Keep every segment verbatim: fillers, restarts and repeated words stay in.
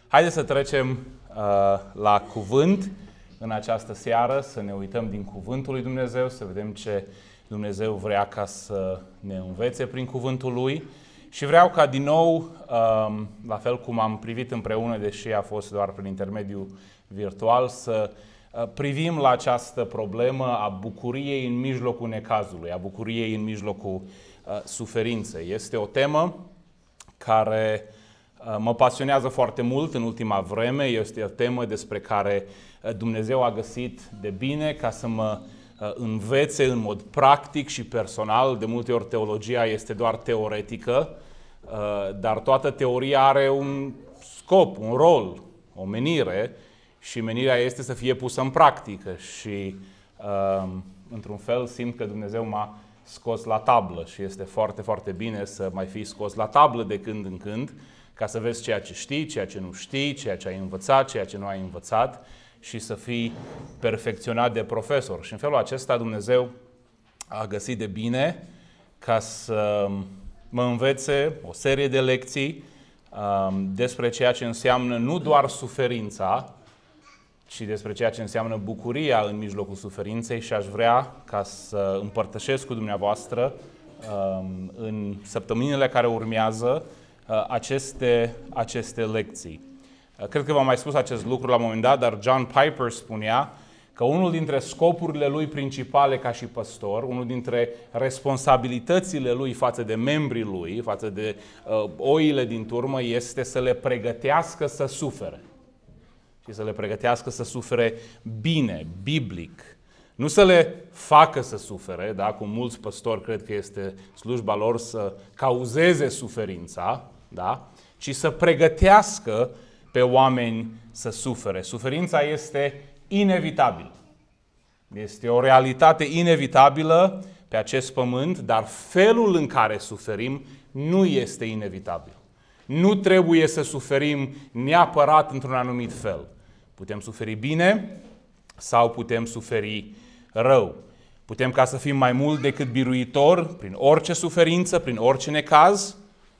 Haideți să trecem uh, la cuvânt în această seară, să ne uităm din cuvântul lui Dumnezeu, să vedem ce Dumnezeu vrea ca să ne învețe prin cuvântul lui. Și vreau ca din nou, uh, la fel cum am privit împreună, deși a fost doar prin intermediul virtual, să uh, privim la această problemă a bucuriei în mijlocul necazului, a bucuriei în mijlocul uh, suferinței. Este o temă care mă pasionează foarte mult în ultima vreme. Este o temă despre care Dumnezeu a găsit de bine ca să mă învețe în mod practic și personal. De multe ori teologia este doar teoretică, dar toată teoria are un scop, un rol, o menire și menirea este să fie pusă în practică și într-un fel simt că Dumnezeu m-a scos la tablă și este foarte, foarte bine să mai fii scos la tablă de când în când, ca să vezi ceea ce știi, ceea ce nu știi, ceea ce ai învățat, ceea ce nu ai învățat și să fii perfecționat de profesor. Și în felul acesta Dumnezeu a găsit de bine ca să mă învețe o serie de lecții um, despre ceea ce înseamnă nu doar suferința, ci despre ceea ce înseamnă bucuria în mijlocul suferinței și aș vrea ca să împărtășesc cu dumneavoastră um, în săptămânile care urmează aceste, aceste lecții. Cred că v-am mai spus acest lucru la un moment dat, dar John Piper spunea că unul dintre scopurile lui principale ca și păstor, unul dintre responsabilitățile lui față de membrii lui, față de uh, oile din turmă, este să le pregătească să sufere. Și să le pregătească să sufere bine, biblic. Nu să le facă să sufere, da? Cum mulți păstori cred că este slujba lor să cauzeze suferința, da? Ci să pregătească pe oameni să sufere. Suferința este inevitabilă. Este o realitate inevitabilă pe acest pământ, dar felul în care suferim nu este inevitabil. Nu trebuie să suferim neapărat într-un anumit fel. Putem suferi bine sau putem suferi rău. Putem ca să fim mai mult decât biruitori prin orice suferință, prin orice necaz,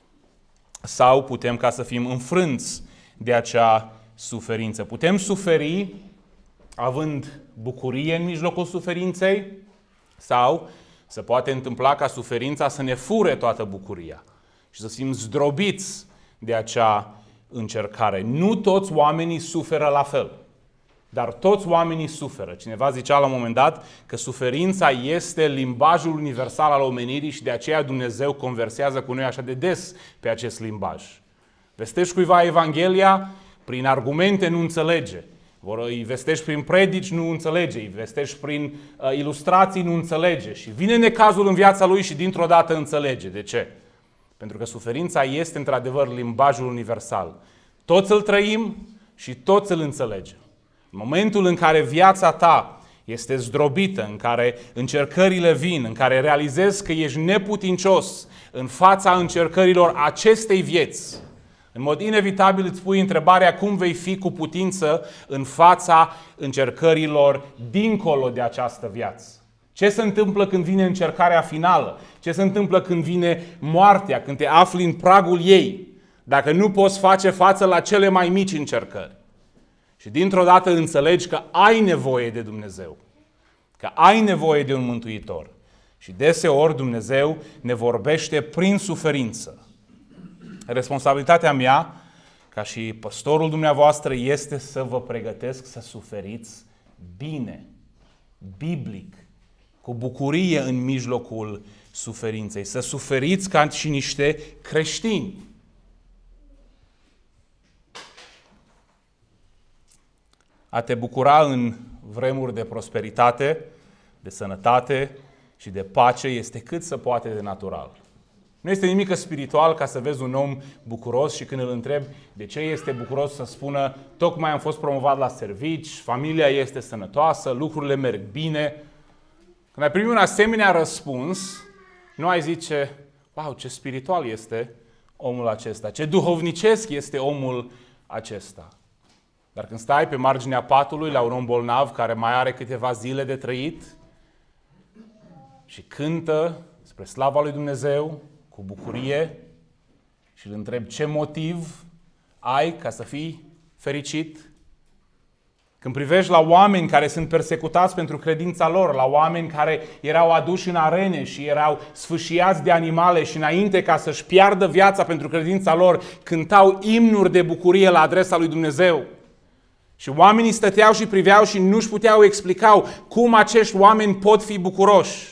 sau putem ca să fim înfrânți de acea suferință. Putem suferi având bucurie în mijlocul suferinței sau se poate întâmpla ca suferința să ne fure toată bucuria și să fim zdrobiți de acea încercare. Nu toți oamenii suferă la fel. Dar toți oamenii suferă. Cineva zicea la un moment dat că suferința este limbajul universal al omenirii și de aceea Dumnezeu conversează cu noi așa de des pe acest limbaj. Vestești cuiva Evanghelia, prin argumente nu înțelege. Îi vestești prin predici, nu înțelege. Îi vestești prin uh, ilustrații, nu înțelege. Și vine necazul în viața lui și dintr-o dată înțelege. De ce? Pentru că suferința este într-adevăr limbajul universal. Toți îl trăim și toți îl înțelegem. În momentul în care viața ta este zdrobită, în care încercările vin, în care realizezi că ești neputincios în fața încercărilor acestei vieți, în mod inevitabil îți pui întrebarea cum vei fi cu putință în fața încercărilor dincolo de această viață. Ce se întâmplă când vine încercarea finală? Ce se întâmplă când vine moartea, când te afli în pragul ei, dacă nu poți face față la cele mai mici încercări? Și dintr-o dată înțelegi că ai nevoie de Dumnezeu, că ai nevoie de un mântuitor. Și deseori Dumnezeu ne vorbește prin suferință. Responsabilitatea mea, ca și păstorul dumneavoastră, este să vă pregătesc să suferiți bine, biblic, cu bucurie în mijlocul suferinței. Să suferiți ca și niște creștini. A te bucura în vremuri de prosperitate, de sănătate și de pace este cât se poate de natural. Nu este nimic spiritual ca să vezi un om bucuros și când îl întrebi de ce este bucuros să spună tocmai am fost promovat la servici, familia este sănătoasă, lucrurile merg bine. Când ai primit un asemenea răspuns, nu ai zice, wow, ce spiritual este omul acesta, ce duhovnicesc este omul acesta. Dar când stai pe marginea patului la un om bolnav care mai are câteva zile de trăit și cântă spre slava lui Dumnezeu cu bucurie și îl întrebi ce motiv ai ca să fii fericit? Când privești la oameni care sunt persecutați pentru credința lor, la oameni care erau aduși în arene și erau sfâșiați de animale și înainte ca să-și piardă viața pentru credința lor, cântau imnuri de bucurie la adresa lui Dumnezeu. Și oamenii stăteau și priveau și nu-și puteau explica cum acești oameni pot fi bucuroși.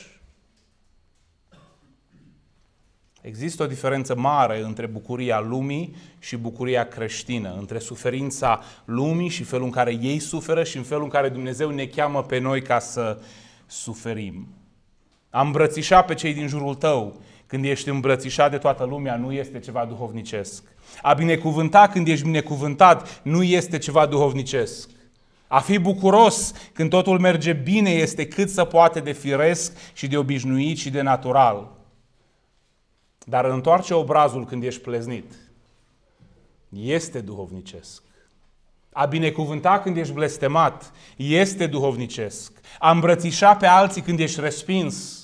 Există o diferență mare între bucuria lumii și bucuria creștină, între suferința lumii și felul în care ei suferă și în felul în care Dumnezeu ne cheamă pe noi ca să suferim. A îmbrățișa pe cei din jurul tău când ești îmbrățișat de toată lumea nu este ceva duhovnicesc. A binecuvânta când ești binecuvântat nu este ceva duhovnicesc. A fi bucuros când totul merge bine este cât se poate de firesc și de obișnuit și de natural. Dar întoarce obrazul când ești pleznit este duhovnicesc. A binecuvânta când ești blestemat este duhovnicesc. A îmbrățișa pe alții când ești respins.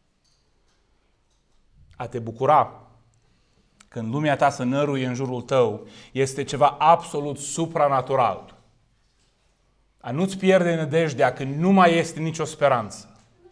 A te bucura când lumea ta să năruie în jurul tău este ceva absolut supranatural. A nu-ți pierde nădejdea când nu mai este nicio speranță.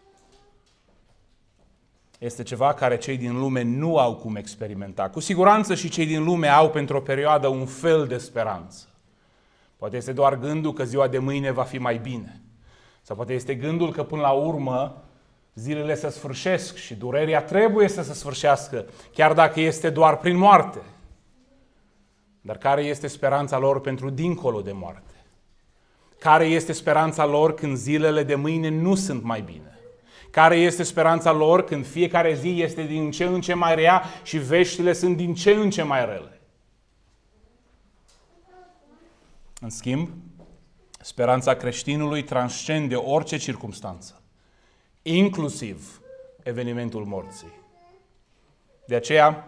Este ceva care cei din lume nu au cum experimenta. Cu siguranță și cei din lume au pentru o perioadă un fel de speranță. Poate este doar gândul că ziua de mâine va fi mai bine. Sau poate este gândul că până la urmă zilele se sfârșesc și durerea trebuie să se sfârșească, chiar dacă este doar prin moarte. Dar care este speranța lor pentru dincolo de moarte? Care este speranța lor când zilele de mâine nu sunt mai bine? Care este speranța lor când fiecare zi este din ce în ce mai rea și veștile sunt din ce în ce mai rele? În schimb, speranța creștinului transcende orice circumstanță, inclusiv evenimentul morții. De aceea,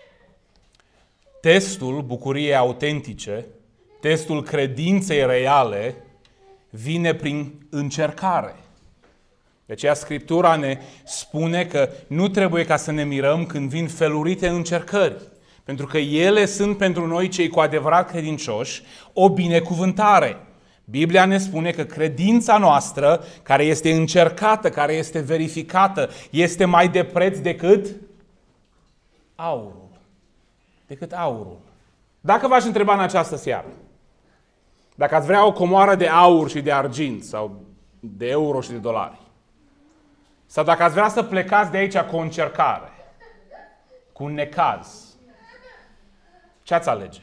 testul bucuriei autentice, testul credinței reale, vine prin încercare. De aceea Scriptura ne spune că nu trebuie ca să ne mirăm când vin felurite încercări, pentru că ele sunt pentru noi cei cu adevărat credincioși o binecuvântare. Biblia ne spune că credința noastră, care este încercată, care este verificată, este mai de preț decât aurul. Decât aurul. Dacă v-aș întreba în această seară, dacă ați vrea o comoară de aur și de argint sau de euro și de dolari, sau dacă ați vrea să plecați de aici cu o încercare, cu un necaz, ce ați alege?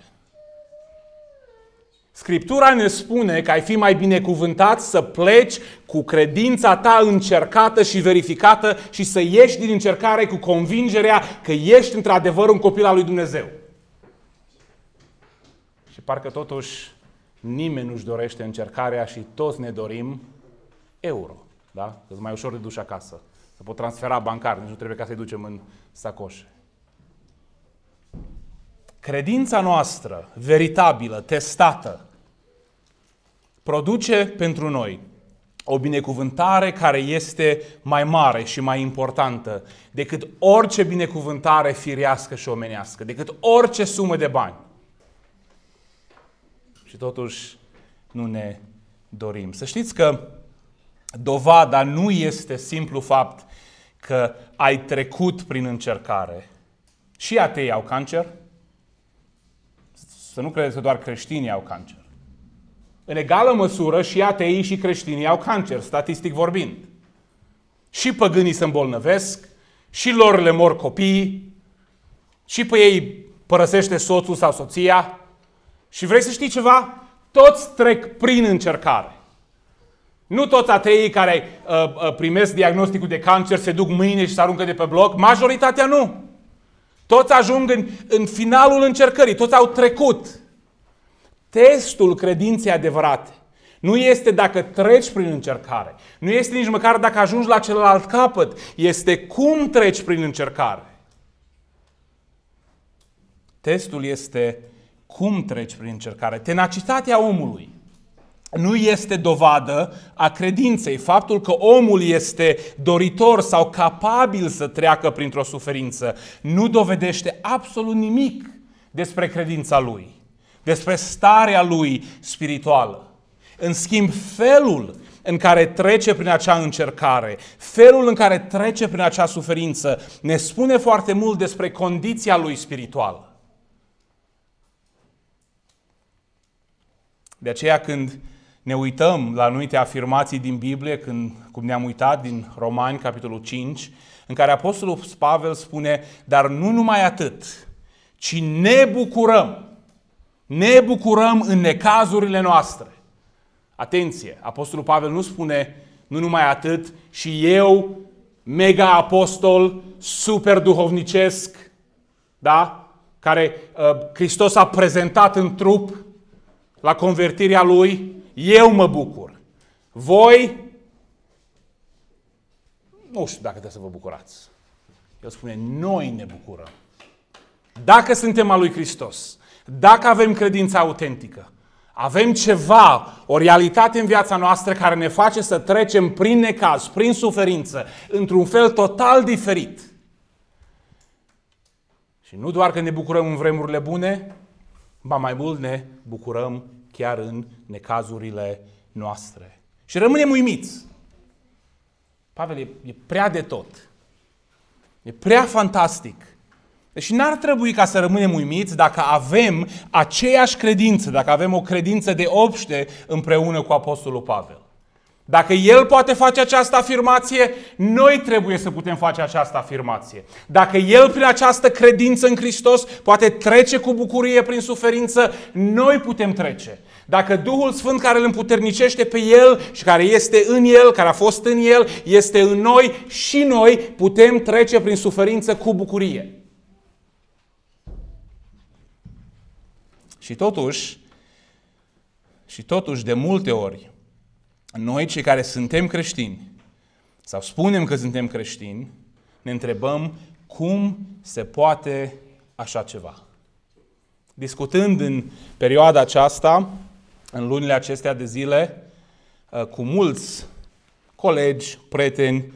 Scriptura ne spune că ai fi mai binecuvântat să pleci cu credința ta încercată și verificată și să ieși din încercare cu convingerea că ești într-adevăr un copil al lui Dumnezeu. Și parcă totuși nimeni nu-și dorește încercarea și toți ne dorim euro. Da? Că e mai ușor de dus acasă. Să pot transfera bancar, nici nu trebuie ca să-i ducem în sacoșe. Credința noastră, veritabilă, testată, produce pentru noi o binecuvântare care este mai mare și mai importantă decât orice binecuvântare firească și omenească, decât orice sumă de bani. Și totuși nu ne dorim. Să știți că dovada nu este simplu fapt că ai trecut prin încercare. Și ateii au cancer. Să nu credeți că doar creștinii au cancer. În egală măsură și ateii și creștinii au cancer, statistic vorbind. Și păgânii se îmbolnăvesc, și lor le mor copiii, și pe ei părăsește soțul sau soția. Și vrei să știi ceva? Toți trec prin încercare. Nu toți ateii care uh, uh, primesc diagnosticul de cancer se duc mâine și se aruncă de pe bloc. Majoritatea nu. Toți ajung în, în finalul încercării. Toți au trecut. Testul credinței adevărate nu este dacă treci prin încercare. Nu este nici măcar dacă ajungi la celălalt capăt. Este cum treci prin încercare. Testul este cum treci prin încercare. Tenacitatea omului nu este dovadă a credinței. Faptul că omul este doritor sau capabil să treacă printr-o suferință nu dovedește absolut nimic despre credința lui. despre starea lui spirituală. În schimb, felul în care trece prin acea încercare, felul în care trece prin acea suferință, ne spune foarte mult despre condiția lui spirituală. De aceea când ne uităm la anumite afirmații din Biblie, când, cum ne-am uitat din Romani, capitolul cinci, în care Apostolul Pavel spune, dar nu numai atât, ci ne bucurăm, ne bucurăm în necazurile noastre. Atenție, Apostolul Pavel nu spune, nu numai atât, și eu, mega apostol, super duhovnicesc, da? Care uh, Hristos a prezentat în trup la convertirea lui, eu mă bucur. Voi, nu știu dacă trebuie să vă bucurați. El spune, noi ne bucurăm. Dacă suntem al lui Hristos, dacă avem credința autentică, avem ceva, o realitate în viața noastră care ne face să trecem prin necaz, prin suferință, într-un fel total diferit. Și nu doar că ne bucurăm în vremurile bune, ba mai mult ne bucurăm chiar în necazurile noastre. Și rămânem uimiți. Pavel e, e prea de tot. E prea fantastic. Deci n-ar trebui ca să rămânem uimiți dacă avem aceeași credință, dacă avem o credință de obște împreună cu Apostolul Pavel. Dacă el poate face această afirmație, noi trebuie să putem face această afirmație. Dacă el prin această credință în Hristos poate trece cu bucurie prin suferință, noi putem trece. Dacă Duhul Sfânt care îl împuternicește pe el și care este în el, care a fost în el, este în noi, și noi putem trece prin suferință cu bucurie. Și totuși, și totuși de multe ori, noi cei care suntem creștini sau spunem că suntem creștini, ne întrebăm cum se poate așa ceva. Discutând în perioada aceasta, în lunile acestea de zile, cu mulți colegi, prieteni,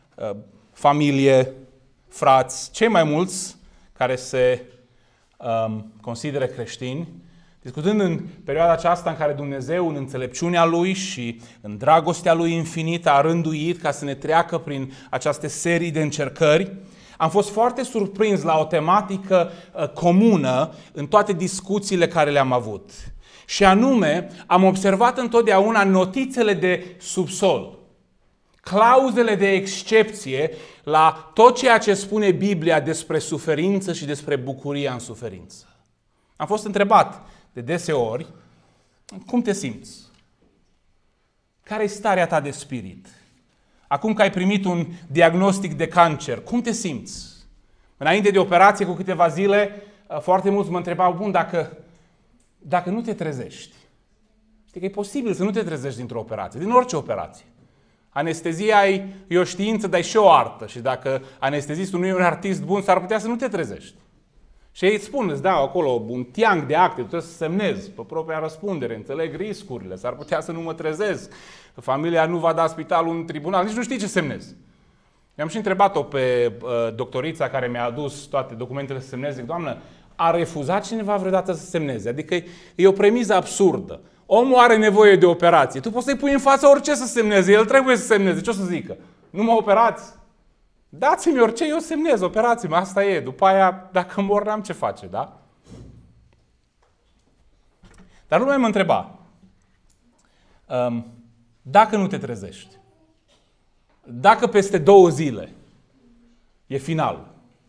familie, frați, cei mai mulți care se um, consideră creștini, discutând în perioada aceasta în care Dumnezeu, în înțelepciunea Lui și în dragostea Lui infinită, a rânduit ca să ne treacă prin aceste serii de încercări, am fost foarte surprins la o tematică uh, comună în toate discuțiile care le-am avut. Și anume, am observat întotdeauna notițele de subsol, clauzele de excepție la tot ceea ce spune Biblia despre suferință și despre bucuria în suferință. Am fost întrebat de deseori, cum te simți? Care e starea ta de spirit? Acum că ai primit un diagnostic de cancer, cum te simți? Înainte de operație, cu câteva zile, foarte mulți mă întrebau, bun, dacă, dacă nu te trezești, știi că e posibil să nu te trezești dintr-o operație, din orice operație. Anestezia e o știință, dar e și o artă. Și dacă anestezistul nu e un artist bun, s-ar putea să nu te trezești. Și ei îți spun, îți dau acolo un tiang de acte, tu trebuie să semnezi pe propria răspundere, înțeleg riscurile, s-ar putea să nu mă trezesc, familia nu va da spitalul în tribunal, nici nu știi ce semnezi. Mi-am și întrebat-o pe uh, doctorița care mi-a adus toate documentele să semneze, zic, doamnă, a refuzat cineva vreodată să semneze? Adică e, e o premiză absurdă. Omul are nevoie de operație, tu poți să-i pui în față orice să semneze, el trebuie să semneze, ce o să zică? Nu mă operați? Dați-mi orice, eu semnez, operați-mă, asta e. După aia, dacă mor, n-am ce face, da? Dar lumea mă întreba, um, dacă nu te trezești, dacă peste două zile e final,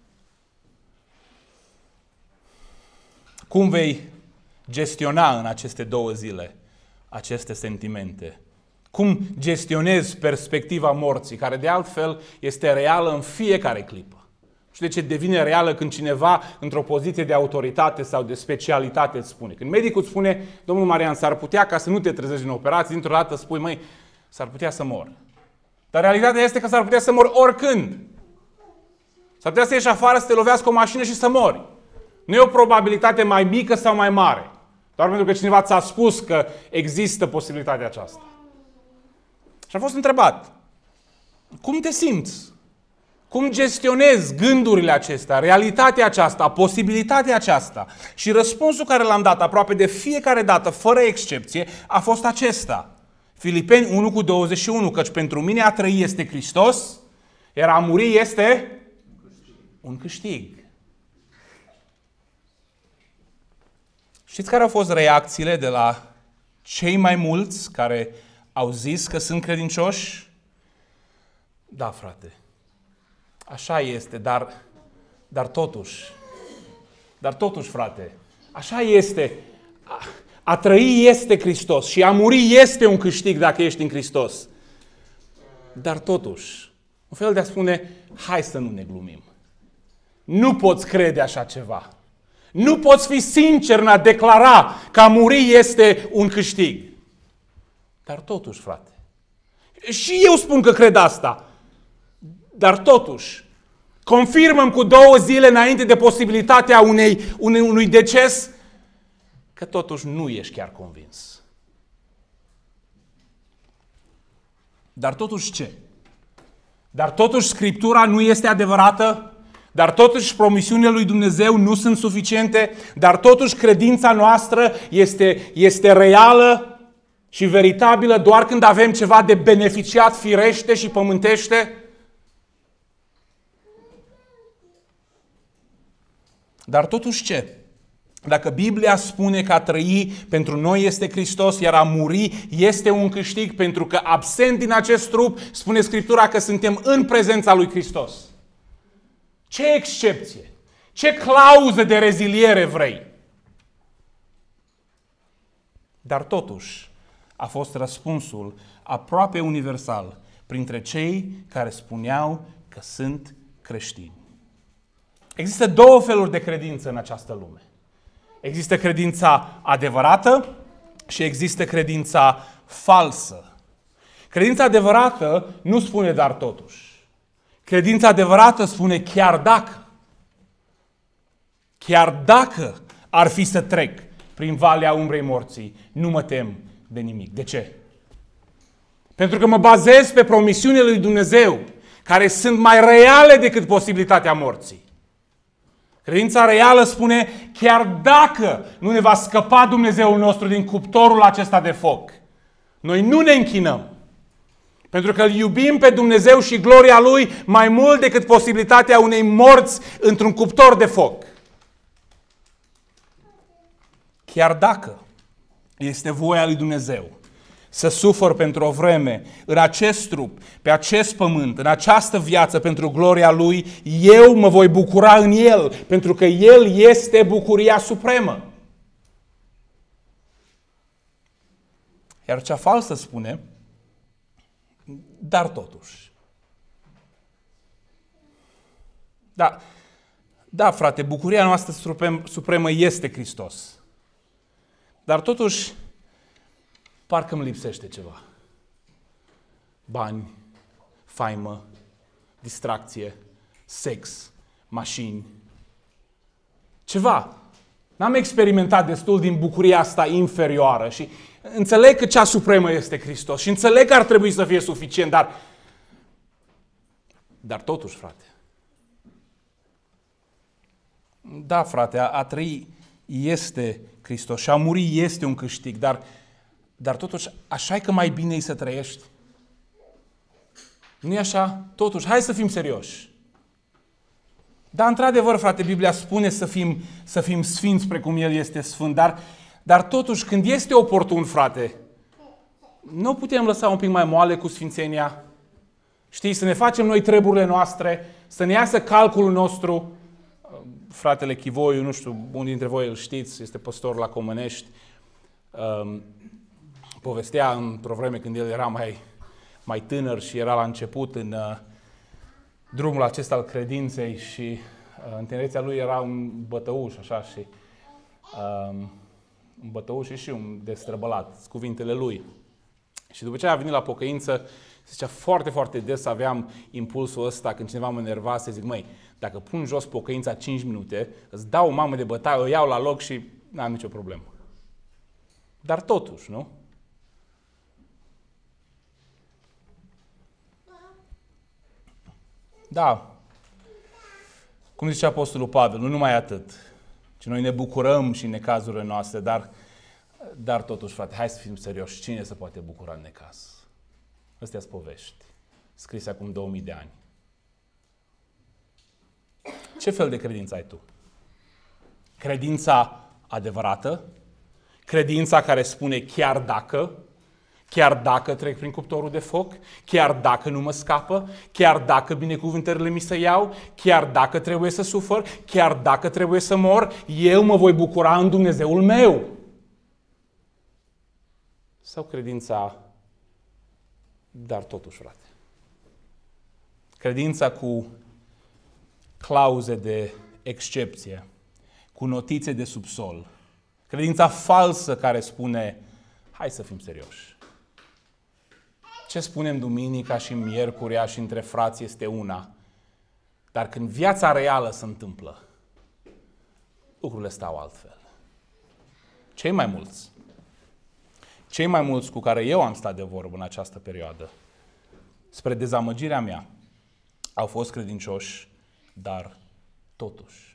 cum vei gestiona în aceste două zile aceste sentimente? Cum gestionezi perspectiva morții, care de altfel este reală în fiecare clipă? Și de ce devine reală când cineva într-o poziție de autoritate sau de specialitate îți spune? Când medicul îți spune, domnul Marian, s-ar putea ca să nu te trezești din operație, dintr-o dată spui, măi, s-ar putea să mor. Dar realitatea este că s-ar putea să mor oricând. S-ar putea să ieși afară, să te lovească o mașină și să mori. Nu e o probabilitate mai mică sau mai mare. Doar pentru că cineva ți-a spus că există posibilitatea aceasta. Și am fost întrebat, cum te simți Cum gestionez gândurile acestea, realitatea aceasta, posibilitatea aceasta? Și răspunsul care l-am dat aproape de fiecare dată, fără excepție, a fost acesta. Filipeni unu cu douăzeci și unu, căci pentru mine a trăi este Hristos, iar a muri este un câștig. Știți care au fost reacțiile de la cei mai mulți care au zis că sunt credincioși? Da, frate, așa este, dar, dar totuși, dar totuși, frate, așa este. A, a trăi este Hristos și a muri este un câștig dacă ești în Hristos. Dar totuși, un fel de a spune, hai să nu ne glumim. Nu poți crede așa ceva. Nu poți fi sincer în a declara că a muri este un câștig. Dar totuși, frate, și eu spun că cred asta, dar totuși, confirmăm cu două zile înainte de posibilitatea unei, unei, unui deces că totuși nu ești chiar convins. Dar totuși ce? Dar totuși Scriptura nu este adevărată? Dar totuși promisiunile lui Dumnezeu nu sunt suficiente? Dar totuși credința noastră este, este reală și veritabilă doar când avem ceva de beneficiat firește și pământește? Dar totuși ce? Dacă Biblia spune că a trăi pentru noi este Hristos, iar a muri este un câștig, pentru că absent din acest trup, spune Scriptura că suntem în prezența lui Hristos. Ce excepție! Ce clauză de reziliere vrei? Dar totuși a fost răspunsul aproape universal printre cei care spuneau că sunt creștini. Există două feluri de credință în această lume. Există credința adevărată și există credința falsă. Credința adevărată nu spune dar totuși. Credința adevărată spune chiar dacă. Chiar dacă ar fi să trec prin valea umbrei morții, nu mă tem de nimic. De ce? Pentru că mă bazez pe promisiunile lui Dumnezeu, care sunt mai reale decât posibilitatea morții. Credința reală spune, chiar dacă nu ne va scăpa Dumnezeul nostru din cuptorul acesta de foc, noi nu ne închinăm. Pentru că îl iubim pe Dumnezeu și gloria Lui mai mult decât posibilitatea unei morți într-un cuptor de foc. Chiar dacă este voia lui Dumnezeu să sufăr pentru o vreme în acest trup, pe acest pământ, în această viață pentru gloria Lui, eu mă voi bucura în El, pentru că El este bucuria supremă. Iar cea falsă spune, dar totuși. Da, da, frate, bucuria noastră supremă este Hristos. Dar totuși, parcă îmi lipsește ceva. Bani, faimă, distracție, sex, mașini. Ceva. N-am experimentat destul din bucuria asta inferioară și înțeleg că cea supremă este Hristos și înțeleg că ar trebui să fie suficient, dar dar totuși, frate. Da, frate, a, a trăi este Hristos și a muri este un câștig, dar Dar totuși, așa e că mai bine e să trăiești. Nu e așa? Totuși, hai să fim serioși. Dar, într-adevăr, frate, Biblia spune să fim, să fim sfinți precum El este sfânt, dar, dar totuși, când este oportun, frate, nu putem lăsa un pic mai moale cu sfințenia? Știi, să ne facem noi treburile noastre, să ne iasă calculul nostru. Fratele Chivoiu, nu știu, unii dintre voi îl știți, este păstor la Comănești, um, povestea într-o vreme când el era mai, mai tânăr și era la început în uh, drumul acesta al credinței și uh, în tinerețea lui era un bătăuș, așa, și uh, un bătăuș și un destrăbălat, cuvintele lui. Și după ce a venit la pocăință, zicea, foarte, foarte des aveam impulsul ăsta când cineva mă enerva să zic, măi, dacă pun jos pocăința cinci minute, îți dau o mamă de bătaie, o iau la loc și n-am nicio problemă. Dar totuși, nu? Da, Cum zice Apostolul Pavel, nu numai atât, ci noi ne bucurăm și în necazurile noastre, dar, dar totuși, frate, hai să fim serioși, cine se poate bucura în necaz? Astea-s povești, scrise acum două mii de ani. Ce fel de credință ai tu? Credința adevărată? Credința care spune chiar dacă? Chiar dacă trec prin cuptorul de foc? Chiar dacă nu mă scapă? Chiar dacă binecuvântările mi se iau? Chiar dacă trebuie să sufăr? Chiar dacă trebuie să mor? Eu mă voi bucura în Dumnezeul meu? Sau credința, dar totuși, frate? Credința cu clauze de excepție, cu notițe de subsol. Credința falsă care spune, hai să fim serioși. Ce spunem duminica și miercurea și între frați este una. Dar când viața reală se întâmplă, lucrurile stau altfel. Cei mai mulți, cei mai mulți cu care eu am stat de vorbă în această perioadă, spre dezamăgirea mea, au fost credincioși, dar totuși.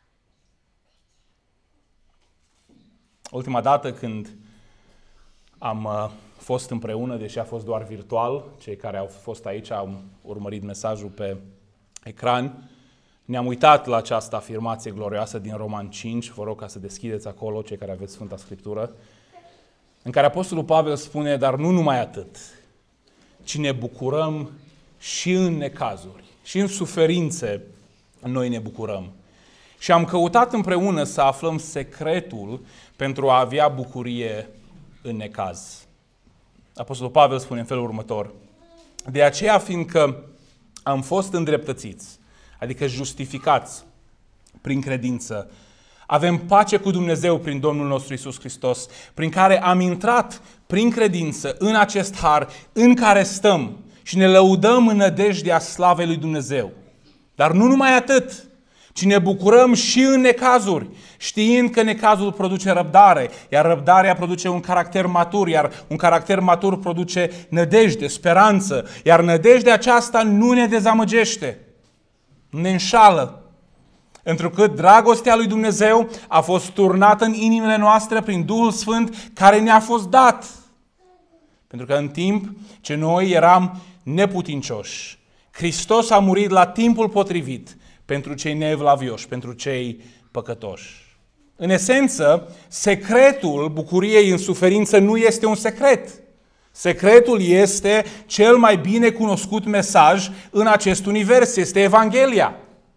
Ultima dată când am uh, fost împreună, deși a fost doar virtual, cei care au fost aici au urmărit mesajul pe ecran, ne-am uitat la această afirmație glorioasă din Roman cinci, vă rog ca să deschideți acolo, cei care aveți Sfânta Scriptură, în care Apostolul Pavel spune, dar nu numai atât, ci ne bucurăm și în necazuri, și în suferințe, noi ne bucurăm. Și am căutat împreună să aflăm secretul pentru a avea bucurie în necaz. Apostolul Pavel spune în felul următor, de aceea fiindcă am fost îndreptățiți, adică justificați prin credință, avem pace cu Dumnezeu prin Domnul nostru Iisus Hristos, prin care am intrat prin credință în acest har în care stăm și ne lăudăm în nădejdea slavei lui Dumnezeu. Dar nu numai atât, ci ne bucurăm și în necazuri, știind că necazul produce răbdare, iar răbdarea produce un caracter matur, iar un caracter matur produce nădejde, speranță, iar nădejdea aceasta nu ne dezamăgește, nu ne înșală, întrucât dragostea lui Dumnezeu a fost turnată în inimile noastre prin Duhul Sfânt care ne-a fost dat. Pentru că în timp ce noi eram neputincioși, Hristos a murit la timpul potrivit pentru cei neevlavioși, pentru cei păcătoși. În esență, secretul bucuriei în suferință nu este un secret. Secretul este cel mai bine cunoscut mesaj în acest univers, este Evanghelia.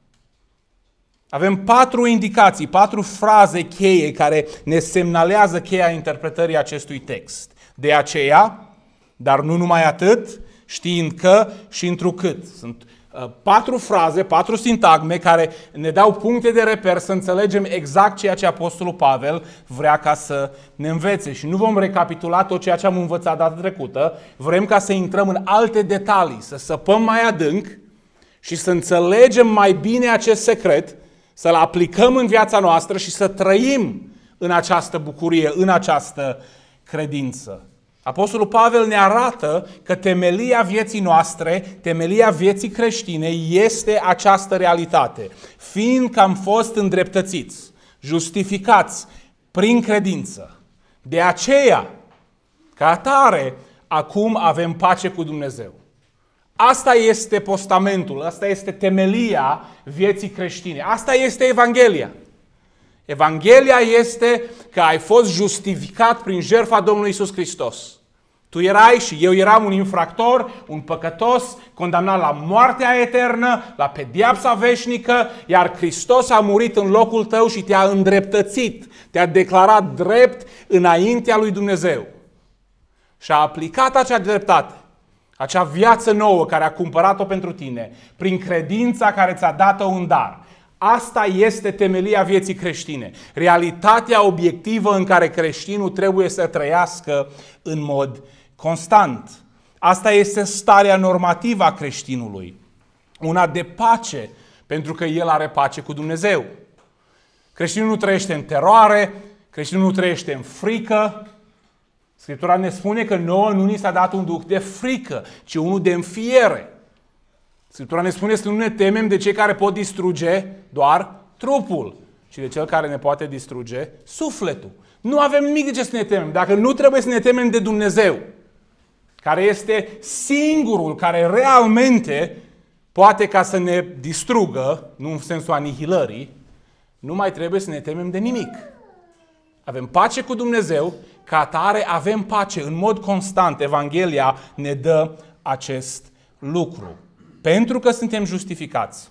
Avem patru indicații, patru fraze cheie care ne semnalează cheia interpretării acestui text. De aceea, dar nu numai atât, știind că și întrucât. Sunt uh, patru fraze, patru sintagme care ne dau puncte de reper să înțelegem exact ceea ce Apostolul Pavel vrea ca să ne învețe. Și nu vom recapitula tot ceea ce am învățat data trecută, vrem ca să intrăm în alte detalii, să săpăm mai adânc și să înțelegem mai bine acest secret, să-l aplicăm în viața noastră și să trăim în această bucurie, în această credință. Apostolul Pavel ne arată că temelia vieții noastre, temelia vieții creștine este această realitate. Fiindcă am fost îndreptățiți, justificați prin credință. De aceea, ca atare, acum avem pace cu Dumnezeu. Asta este postamentul, asta este temelia vieții creștine. Asta este Evanghelia. Evanghelia este că ai fost justificat prin jertfa Domnului Iisus Hristos. Tu erai și eu eram un infractor, un păcătos, condamnat la moartea eternă, la pedeapsa veșnică, iar Hristos a murit în locul tău și te-a îndreptățit, te-a declarat drept înaintea lui Dumnezeu. Și a aplicat acea dreptate, acea viață nouă care a cumpărat-o pentru tine, prin credința care ți-a dat-o în dar. Asta este temelia vieții creștine. Realitatea obiectivă în care creștinul trebuie să trăiască în mod constant. Asta este starea normativă a creștinului. Una de pace, pentru că el are pace cu Dumnezeu. Creștinul nu trăiește în teroare, creștinul nu trăiește în frică. Scriptura ne spune că nouă nu ni s-a dat un duh de frică, ci unul de înfiere. Scriptura ne spune să nu ne temem de cei care pot distruge doar trupul, ci de cel care ne poate distruge sufletul. Nu avem nimic de ce să ne temem. Dacă nu trebuie să ne temem de Dumnezeu, care este singurul care realmente poate ca să ne distrugă, nu în sensul anihilării, nu mai trebuie să ne temem de nimic. Avem pace cu Dumnezeu, ca atare avem pace în mod constant. Evanghelia ne dă acest lucru. Pentru că suntem justificați,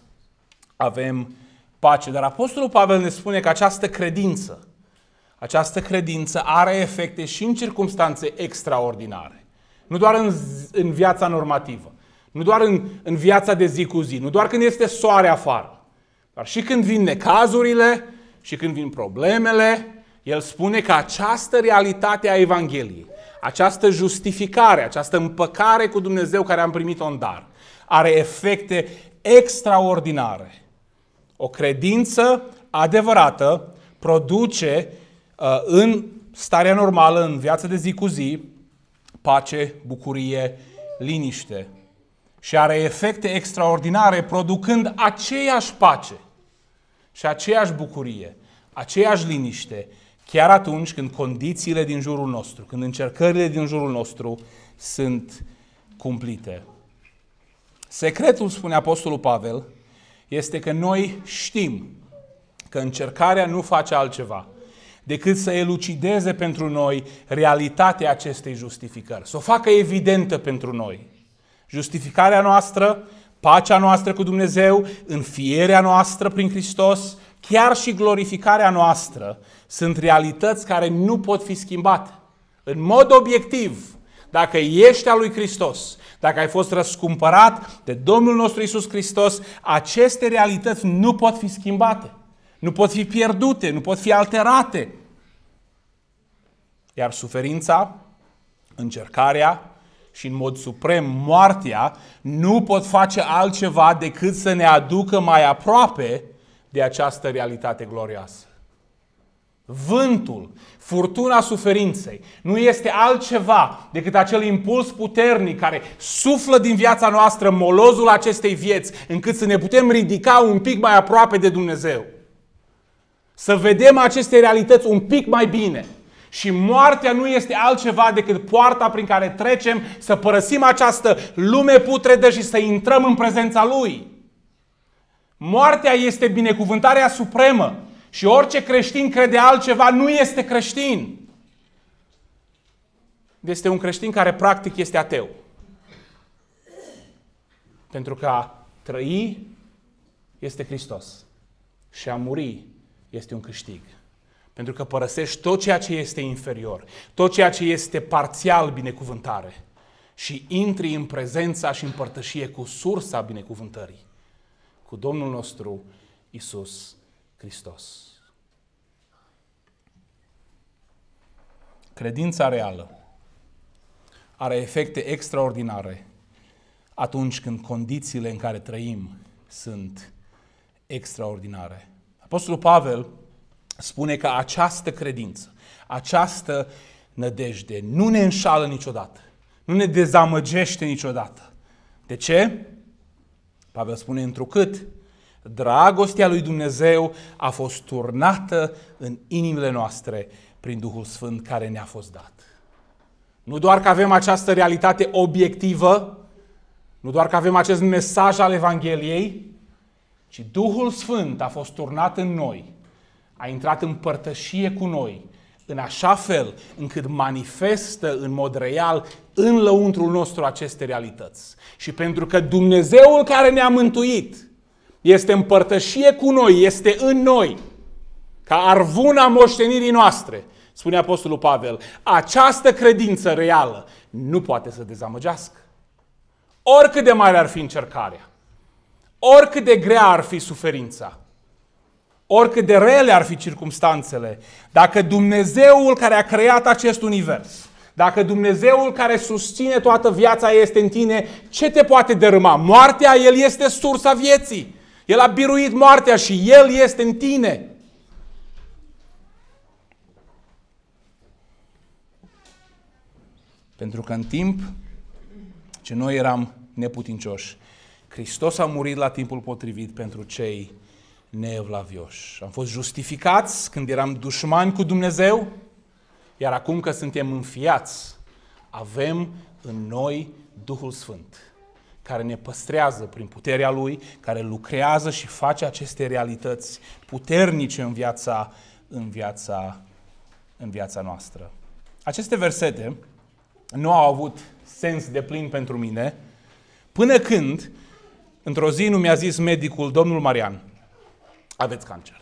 avem pace. Dar Apostolul Pavel ne spune că această credință, această credință are efecte și în circumstanțe extraordinare. Nu doar în, în viața normativă, nu doar în, în viața de zi cu zi, nu doar când este soare afară, dar și când vin necazurile și când vin problemele. El spune că această realitate a Evangheliei, această justificare, această împăcare cu Dumnezeu care am primit-o în dar, are efecte extraordinare. O credință adevărată produce uh, în starea normală, în viața de zi cu zi, pace, bucurie, liniște. Și are efecte extraordinare producând aceeași pace și aceeași bucurie, aceeași liniște, chiar atunci când condițiile din jurul nostru, când încercările din jurul nostru sunt cumplite. Secretul, spune Apostolul Pavel, este că noi știm că încercarea nu face altceva decât să elucideze pentru noi realitatea acestei justificări, să o facă evidentă pentru noi. Justificarea noastră, pacea noastră cu Dumnezeu, înfierea noastră prin Hristos, chiar și glorificarea noastră sunt realități care nu pot fi schimbate. În mod obiectiv, dacă ești al lui Hristos, dacă ai fost răscumpărat de Domnul nostru Iisus Hristos, aceste realități nu pot fi schimbate, nu pot fi pierdute, nu pot fi alterate. Iar suferința, încercarea și în mod suprem moartea nu pot face altceva decât să ne aducă mai aproape de această realitate glorioasă. Vântul, furtuna suferinței nu este altceva decât acel impuls puternic care suflă din viața noastră molozul acestei vieți, încât să ne putem ridica un pic mai aproape de Dumnezeu. Să vedem aceste realități un pic mai bine. Și moartea nu este altceva decât poarta prin care trecem să părăsim această lume putredă și să intrăm în prezența Lui. Moartea este binecuvântarea supremă și orice creștin crede altceva nu este creștin. Este un creștin care practic este ateu. Pentru că a trăi este Hristos și a muri este un câștig. Pentru că părăsești tot ceea ce este inferior, tot ceea ce este parțial binecuvântare și intri în prezența și în părtășie cu sursa binecuvântării, cu Domnul nostru Iisus Hristos. Credința reală are efecte extraordinare atunci când condițiile în care trăim sunt extraordinare. Apostolul Pavel spune că această credință, această nădejde nu ne înșală niciodată, nu ne dezamăgește niciodată. De ce? Pavel spune întrucât dragostea lui Dumnezeu a fost turnată în inimile noastre prin Duhul Sfânt care ne-a fost dat. Nu doar că avem această realitate obiectivă, nu doar că avem acest mesaj al Evangheliei, ci Duhul Sfânt a fost turnat în noi, a intrat în părtășie cu noi, în așa fel încât manifestă în mod real în lăuntrul nostru aceste realități. Și pentru că Dumnezeul care ne-a mântuit este în părtășie cu noi, este în noi, ca arvuna moștenirii noastre, spune Apostolul Pavel, această credință reală nu poate să dezamăgească. Oricât de mare ar fi încercarea, oricât de grea ar fi suferința, oricât de rele ar fi circumstanțele, dacă Dumnezeul care a creat acest univers, dacă Dumnezeul care susține toată viața este în tine, ce te poate dărâma? Moartea, El este sursa vieții. El a biruit moartea și El este în tine. Pentru că în timp ce noi eram neputincioși, Hristos a murit la timpul potrivit pentru cei neevlavioși. Am fost justificați când eram dușmani cu Dumnezeu, iar acum că suntem înfiați, avem în noi Duhul Sfânt, care ne păstrează prin puterea Lui, care lucrează și face aceste realități puternice în viața, în viața, în viața noastră. Aceste versete nu au avut sens deplin pentru mine, până când, într-o zi, nu mi-a zis medicul, domnul Marian, aveți cancer.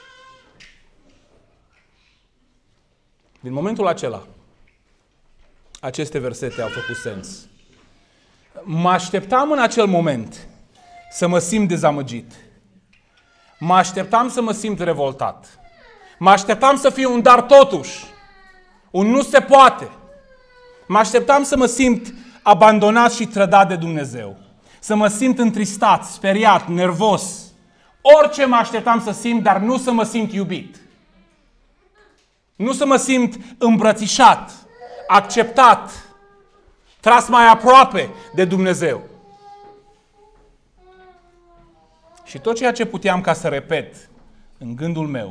Din momentul acela, aceste versete au făcut sens. Mă așteptam în acel moment să mă simt dezamăgit. Mă așteptam să mă simt revoltat. Mă așteptam să fiu un dar totuși. Un nu se poate. Mă așteptam să mă simt abandonat și trădat de Dumnezeu. Să mă simt întristat, speriat, nervos. Orice mă așteptam să simt, dar nu să mă simt iubit. Nu să mă simt îmbrățișat, acceptat, tras mai aproape de Dumnezeu. Și tot ceea ce puteam ca să repet în gândul meu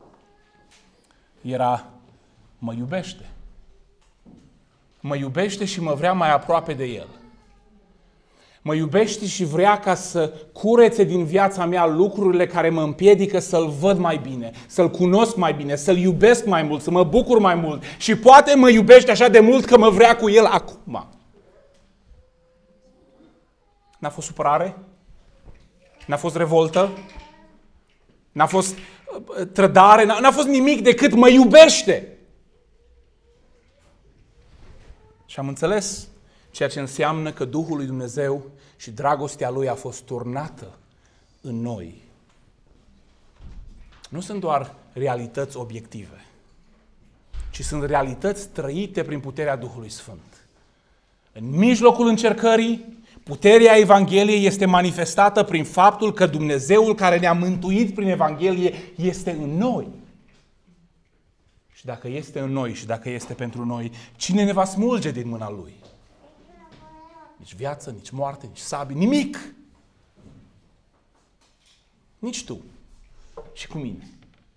era, mă iubește. Mă iubește și mă vrea mai aproape de El. Mă iubește și vrea ca să curețe din viața mea lucrurile care mă împiedică să-L văd mai bine, să-L cunosc mai bine, să-L iubesc mai mult, să mă bucur mai mult. Și poate mă iubește așa de mult că mă vrea cu El acum. N-a fost supărare? N-a fost revoltă? N-a fost trădare? N-a fost nimic decât mă iubește. Și am înțeles ceea ce înseamnă că Duhul lui Dumnezeu și dragostea Lui a fost turnată în noi. Nu sunt doar realități obiective, ci sunt realități trăite prin puterea Duhului Sfânt. În mijlocul încercării, puterea Evangheliei este manifestată prin faptul că Dumnezeul care ne-a mântuit prin Evanghelie este în noi. Și dacă este în noi și dacă este pentru noi, cine ne va smulge din mâna Lui? Nici viață, nici moarte, nici sabie, nimic. Nici tu. Și cu mine.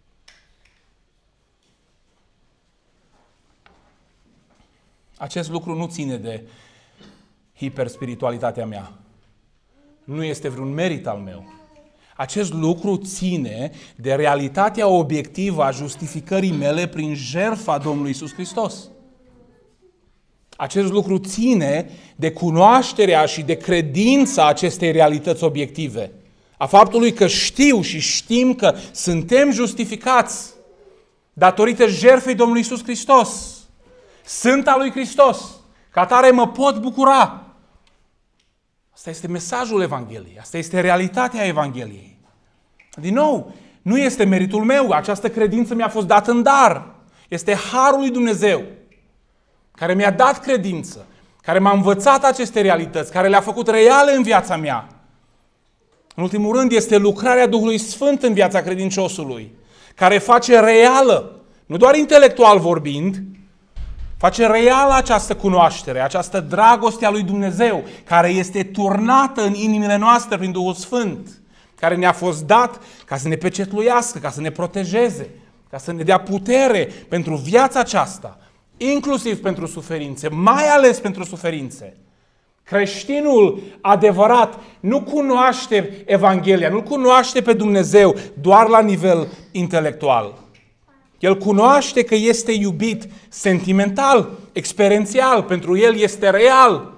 Acest lucru nu ține de hiperspiritualitatea mea. Nu este vreun merit al meu. Acest lucru ține de realitatea obiectivă a justificării mele prin jertfa Domnului Iisus Hristos. Acest lucru ține de cunoașterea și de credința acestei realități obiective. A faptului că știu și știm că suntem justificați datorită jertfei Domnului Iisus Hristos. Sunt al lui Hristos. Ca atare mă pot bucura. Asta este mesajul Evangheliei. Asta este realitatea Evangheliei. Din nou, nu este meritul meu. Această credință mi-a fost dată în dar. Este harul lui Dumnezeu care mi-a dat credință, care m-a învățat aceste realități, care le-a făcut reale în viața mea. În ultimul rând, este lucrarea Duhului Sfânt în viața credinciosului, care face reală, nu doar intelectual vorbind, face reală această cunoaștere, această dragoste a lui Dumnezeu, care este turnată în inimile noastre prin Duhul Sfânt, care ne-a fost dat ca să ne pecetluiască, ca să ne protejeze, ca să ne dea putere pentru viața aceasta, inclusiv pentru suferințe, mai ales pentru suferințe. Creștinul adevărat nu cunoaște Evanghelia, nu cunoaște pe Dumnezeu doar la nivel intelectual. El cunoaște că este iubit sentimental, experiențial, pentru el este real.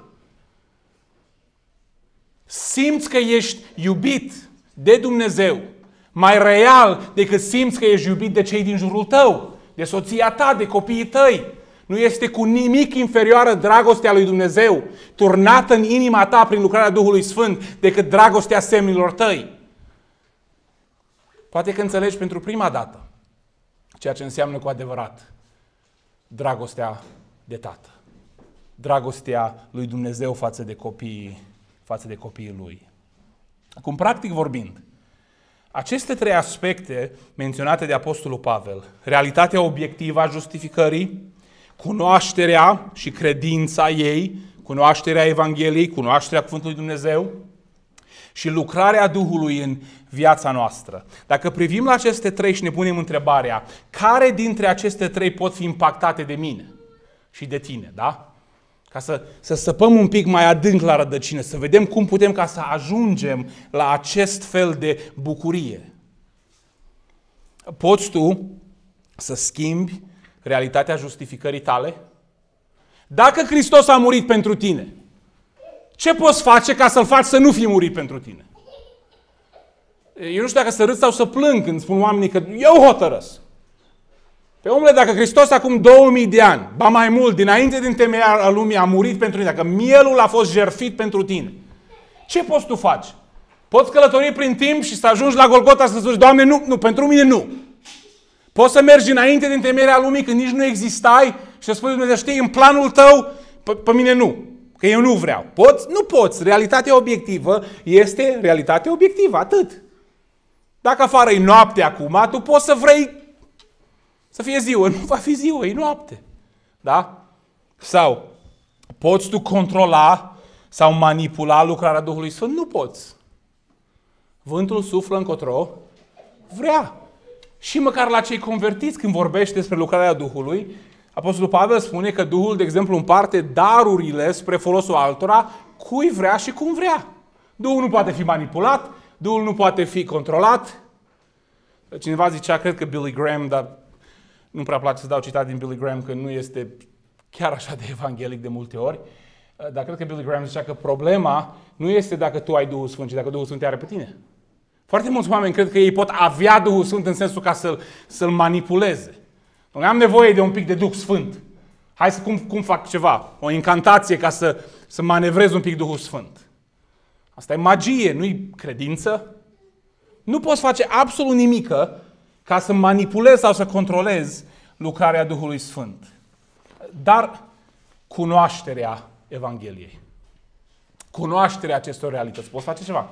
Simți că ești iubit de Dumnezeu mai real decât simți că ești iubit de cei din jurul tău, de soția ta, de copiii tăi. Nu este cu nimic inferioară dragostea lui Dumnezeu, turnată în inima ta prin lucrarea Duhului Sfânt, decât dragostea semnilor tăi. Poate că înțelegi pentru prima dată ceea ce înseamnă cu adevărat dragostea de tată. Dragostea lui Dumnezeu față de copiii, față de copiii lui. Acum, practic vorbind, aceste trei aspecte menționate de Apostolul Pavel, realitatea obiectivă a justificării, cunoașterea și credința ei, cunoașterea Evangheliei, cunoașterea Cuvântului Dumnezeu, și lucrarea Duhului în viața noastră. Dacă privim la aceste trei și ne punem întrebarea, care dintre aceste trei pot fi impactate de mine și de tine, da? Ca să, să săpăm un pic mai adânc la rădăcină, să vedem cum putem ca să ajungem la acest fel de bucurie. Poți tu să schimbi realitatea justificării tale? Dacă Hristos a murit pentru tine, ce poți face ca să-L faci să nu fie murit pentru tine? Eu nu știu dacă să râd sau să plâng când spun oamenii că eu hotărăsc. Pe omule, dacă Hristos acum două mii de ani, ba mai mult, dinainte din temeia lumii a murit pentru tine, dacă mielul a fost jertfit pentru tine, ce poți tu faci? Poți călători prin timp și să ajungi la Golgota și să zici, Doamne, nu, nu, pentru mine nu. Poți să mergi înainte din temerea lumii când nici nu existai și să spui Dumnezeu, știi, în planul tău, pe, pe mine nu, că eu nu vreau. Poți? Nu poți. Realitatea obiectivă este realitatea obiectivă, atât. Dacă afară e noapte acum, tu poți să vrei să fie ziua. Nu va fi ziua, e noapte. Da? Sau poți tu controla sau manipula lucrarea Duhului Sfânt? Nu poți. Vântul suflă încotro vrea. Și măcar la cei convertiți, când vorbește despre lucrarea Duhului, Apostolul Pavel spune că Duhul, de exemplu, împarte darurile spre folosul altora cui vrea și cum vrea. Duhul nu poate fi manipulat, Duhul nu poate fi controlat. Cineva zicea, cred că Billy Graham, dar nu prea place să dau citat din Billy Graham, că nu este chiar așa de evanghelic de multe ori, dar cred că Billy Graham zicea că problema nu este dacă tu ai Duhul Sfânt, ci dacă Duhul Sfânt te are pe tine. Foarte mulți oameni cred că ei pot avea Duhul Sfânt în sensul ca să-l, să-l manipuleze. Nu am nevoie de un pic de Duh Sfânt. Hai să cum, cum fac ceva, o incantație ca să, să manevrez un pic Duhul Sfânt. Asta e magie, nu-i credință. Nu poți face absolut nimică ca să manipulezi sau să controlezi lucrarea Duhului Sfânt. Dar cunoașterea Evangheliei, cunoașterea acestor realități, poți face ceva?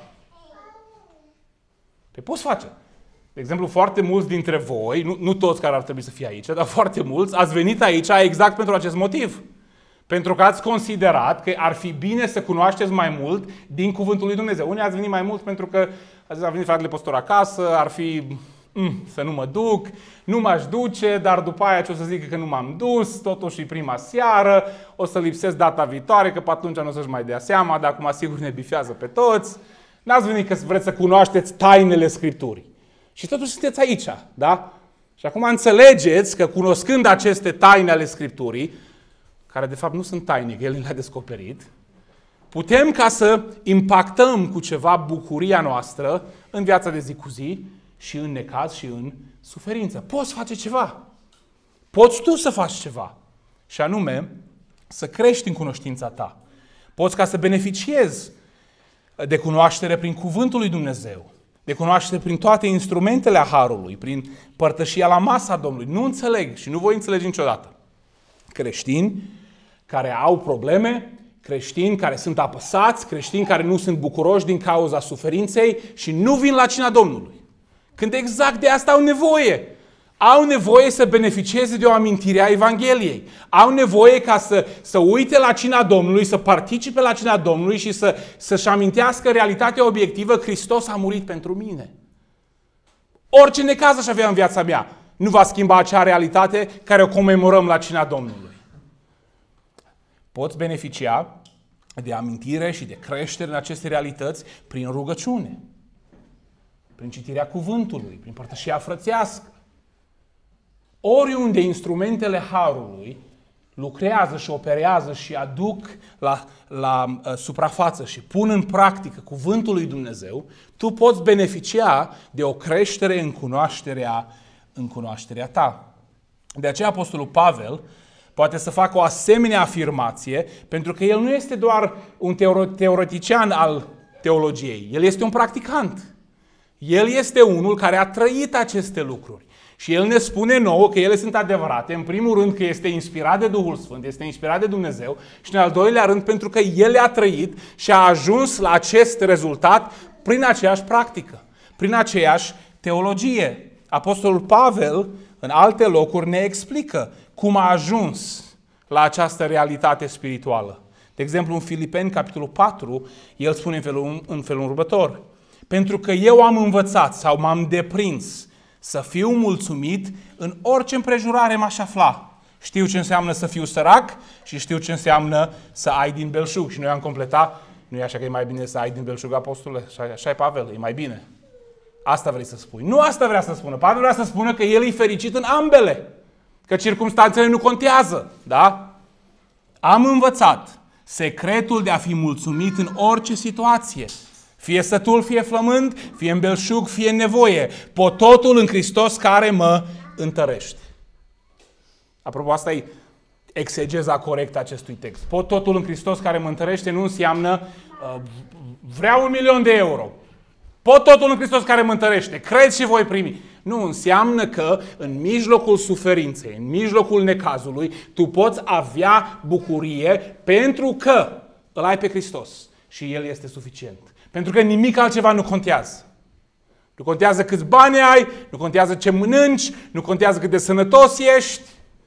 Păi poți face. De exemplu, foarte mulți dintre voi, nu, nu toți care ar trebui să fie aici, dar foarte mulți, ați venit aici exact pentru acest motiv. Pentru că ați considerat că ar fi bine să cunoașteți mai mult din Cuvântul lui Dumnezeu. Unii ați venit mai mult pentru că ați venit fratele păstor acasă, ar fi mm, să nu mă duc, nu m-aș duce, dar după aia ce o să zic că nu m-am dus, totuși e prima seară, o să lipsesc data viitoare, că pe atunci nu o să-și mai dea seama, dar acum sigur ne bifează pe toți. N-ați venit că vreți să cunoașteți tainele Scripturii. Și totuși sunteți aici, da? Și acum înțelegeți că cunoscând aceste taine ale Scripturii, care de fapt nu sunt taine, că El le-a descoperit, putem ca să impactăm cu ceva bucuria noastră în viața de zi cu zi și în necaz și în suferință. Poți face ceva. Poți tu să faci ceva. Și anume, să crești în cunoștința ta. Poți ca să beneficiezi de cunoaștere prin Cuvântul lui Dumnezeu, de cunoaștere prin toate instrumentele a Harului, prin părtășia la masa Domnului. Nu înțeleg și nu voi înțelege niciodată creștini care au probleme, creștini care sunt apăsați, creștini care nu sunt bucuroși din cauza suferinței și nu vin la cina Domnului. Când exact de asta au nevoie. Au nevoie să beneficieze de o amintire a Evangheliei. Au nevoie ca să, să uite la cina Domnului, să participe la cina Domnului și să, să-și amintească realitatea obiectivă, Hristos a murit pentru mine. Orice necaz aș avea în viața mea, nu va schimba acea realitate care o comemorăm la cina Domnului. Poți beneficia de amintire și de creștere în aceste realități prin rugăciune, prin citirea cuvântului, prin părtășia frățească. Oriunde instrumentele Harului lucrează și operează și aduc la, la uh, suprafață și pun în practică cuvântul lui Dumnezeu, tu poți beneficia de o creștere în cunoașterea, în cunoașterea ta. De aceea Apostolul Pavel poate să facă o asemenea afirmație, pentru că el nu este doar un teoretician al teologiei, el este un practicant. El este unul care a trăit aceste lucruri. Și el ne spune nouă că ele sunt adevărate, în primul rând că este inspirat de Duhul Sfânt, este inspirat de Dumnezeu și în al doilea rând pentru că el a trăit și a ajuns la acest rezultat prin aceeași practică, prin aceeași teologie. Apostolul Pavel în alte locuri ne explică cum a ajuns la această realitate spirituală. De exemplu, în Filipeni, capitolul patru, el spune în felul, în felul următor. Pentru că eu am învățat sau m-am deprins să fiu mulțumit în orice împrejurare m-aș afla. Știu ce înseamnă să fiu sărac și știu ce înseamnă să ai din belșug. Și noi am completat, nu e așa că e mai bine să ai din belșug, apostole? Așa e Pavel, e mai bine. Asta vrei să spui. Nu asta vrea să spună. Pavel vrea să spună că el e fericit în ambele. Că circumstanțele nu contează. Da? Am învățat secretul de a fi mulțumit în orice situație. Fie sătul, fie flămând, fie în belșug, fie în nevoie. Pot totul în Hristos care mă întărește. Apropo, asta e exegeza corectă a acestui text. Pot totul în Hristos care mă întărește nu înseamnă uh, vreau un milion de euro. Pot totul în Hristos care mă întărește. Cred și voi primi. Nu, înseamnă că în mijlocul suferinței, în mijlocul necazului, tu poți avea bucurie pentru că îl ai pe Hristos și El este suficient. Pentru că nimic altceva nu contează. Nu contează câți bani ai, nu contează ce mănânci, nu contează cât de sănătos ești.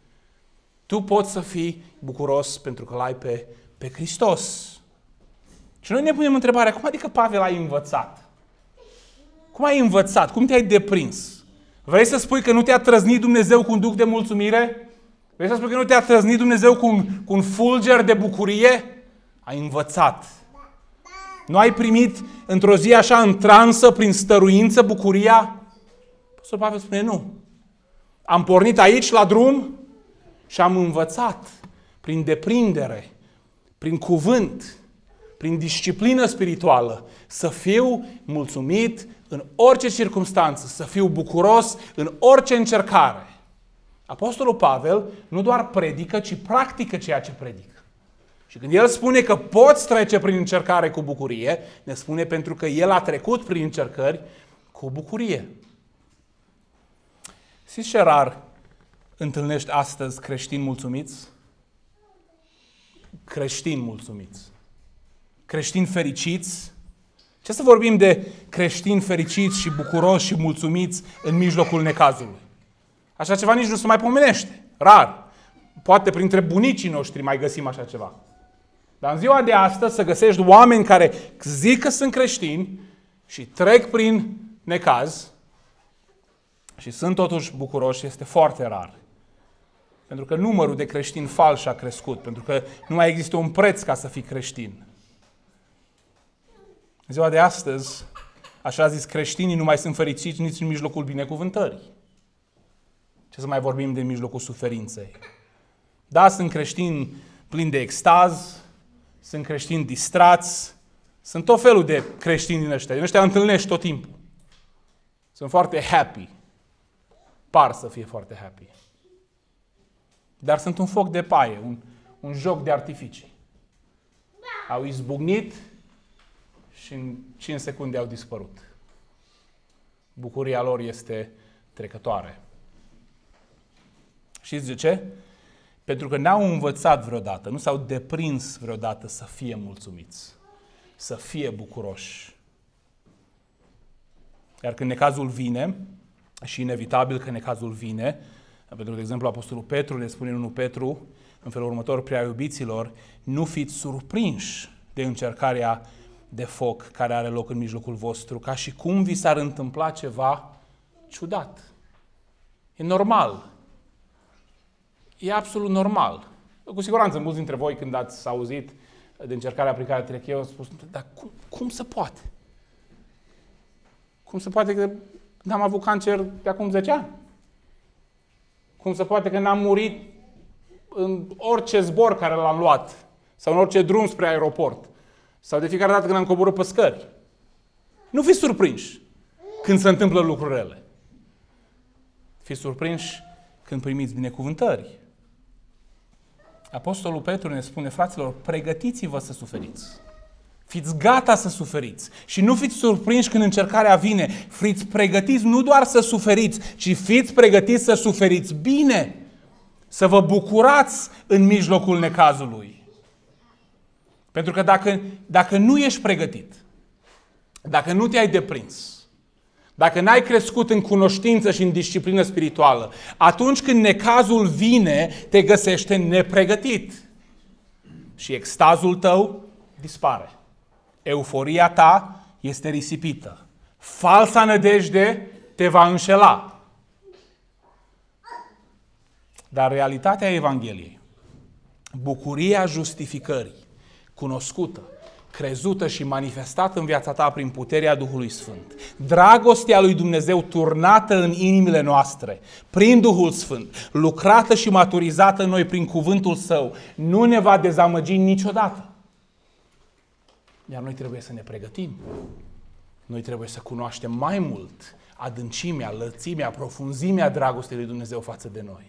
Tu poți să fii bucuros pentru că îl ai pe, pe Hristos. Și noi ne punem întrebarea, cum adică Pavel ai învățat? Cum ai învățat? Cum te-ai deprins? Vrei să spui că nu te-a trăznit Dumnezeu cu un duc de mulțumire? Vrei să spui că nu te-a trăznit Dumnezeu cu un, cu un fulger de bucurie? Ai învățat. Nu ai primit într-o zi așa în transă, prin stăruință, bucuria? Apostol Pavel spune nu. Am pornit aici la drum și am învățat prin deprindere, prin cuvânt, prin disciplină spirituală, să fiu mulțumit în orice circunstanță, să fiu bucuros în orice încercare. Apostolul Pavel nu doar predică, ci practică ceea ce predică. Și când el spune că poți trece prin încercare cu bucurie, ne spune pentru că el a trecut prin încercări cu bucurie. Știți ce rar întâlnești astăzi creștini mulțumiți? Creștini mulțumiți. Creștini fericiți. Ce să vorbim de creștini fericiți și bucuroși și mulțumiți în mijlocul necazului? Așa ceva nici nu se mai pomenește. Rar. Poate printre bunicii noștri mai găsim așa ceva. Dar în ziua de astăzi să găsești oameni care zic că sunt creștini și trec prin necaz și sunt totuși bucuroși, este foarte rar. Pentru că numărul de creștini falși a crescut, pentru că nu mai există un preț ca să fii creștin. În ziua de astăzi, așa zis, creștinii nu mai sunt fericiți nici în mijlocul binecuvântării. Ce să mai vorbim de mijlocul suferinței? Da, sunt creștini plini de extaz, sunt creștini distrați, sunt tot felul de creștini din ăștia. Din ăștia întâlnești tot timpul. Sunt foarte happy. Par să fie foarte happy. Dar sunt un foc de paie, un, un joc de artificii. Au izbucnit și în cinci secunde au dispărut. Bucuria lor este trecătoare. Știți de ce? Pentru că n-au învățat vreodată, nu s-au deprins vreodată să fie mulțumiți, să fie bucuroși. Iar când necazul vine, și inevitabil că necazul vine, pentru că, de exemplu, Apostolul Petru le spune în unu Petru, în felul următor, prea iubiților, nu fiți surprinși de încercarea de foc care are loc în mijlocul vostru, ca și cum vi s-ar întâmpla ceva ciudat. E normal. E absolut normal. Cu siguranță, mulți dintre voi, când ați auzit de încercarea prin care trec eu, au spus, dar cum, cum se poate? Cum se poate că n-am avut cancer de acum zece ani? Cum se poate că n-am murit în orice zbor care l-am luat? Sau în orice drum spre aeroport? Sau de fiecare dată când am coborât pe scări? Nu fiți surprinși când se întâmplă lucruri rele. Fiți surprinși când primiți binecuvântări. Apostolul Petru ne spune, fraților, pregătiți-vă să suferiți. Fiți gata să suferiți. Și nu fiți surprinși când încercarea vine. Fiți pregătiți nu doar să suferiți, ci fiți pregătiți să suferiți bine. Să vă bucurați în mijlocul necazului. Pentru că dacă, dacă nu ești pregătit, dacă nu te-ai deprins, dacă n-ai crescut în cunoștință și în disciplină spirituală, atunci când necazul vine, te găsește nepregătit. și extazul tău dispare. Euforia ta este risipită. Falsa nădejde te va înșela. Dar realitatea Evangheliei, bucuria justificării, cunoscută, crezută și manifestată în viața ta prin puterea Duhului Sfânt, dragostea lui Dumnezeu turnată în inimile noastre, prin Duhul Sfânt, lucrată și maturizată în noi prin cuvântul Său, nu ne va dezamăgi niciodată. Iar noi trebuie să ne pregătim. Noi trebuie să cunoaștem mai mult adâncimea, lățimea, profunzimea dragostei lui Dumnezeu față de noi.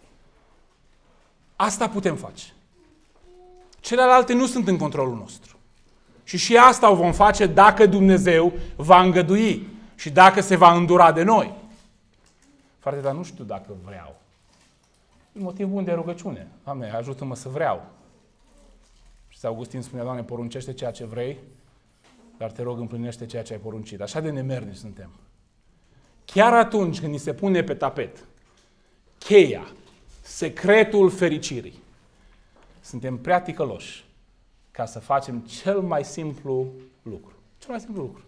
Asta putem face. Celelalte nu sunt în controlul nostru. Și și asta o vom face dacă Dumnezeu va îngădui și dacă se va îndura de noi. Frate, dar nu știu dacă vreau. E un motiv bun de rugăciune. Doamne, ajută-mă să vreau. Și Augustin spunea, Doamne, poruncește ceea ce vrei, dar te rog, împlinește ceea ce ai poruncit. Așa de nemernici suntem. Chiar atunci când ni se pune pe tapet cheia, secretul fericirii, suntem prea ticăloși ca să facem cel mai simplu lucru. Cel mai simplu lucru.